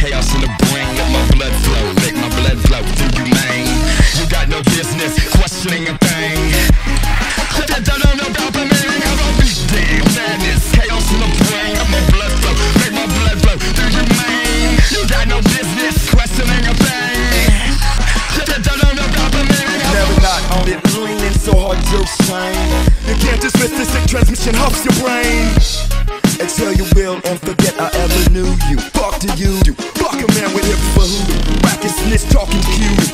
chaos in the brain. Let my blood flow, make my blood flow through you, man. You got no business questioning a thing. Don't know about the meaning of a beat. Damn madness, chaos in the brain. Let my blood flow, make my blood flow through you, man. You got no business questioning a thing. Don't know about the meaning of a Never not on it, leaning so hard you're shame. You can't dismiss this sick transmission, huffs your brain. Exhale you will and forget I ever knew you. Fuck to you, fuck a man with hips for who? Whack and snitch talking cute.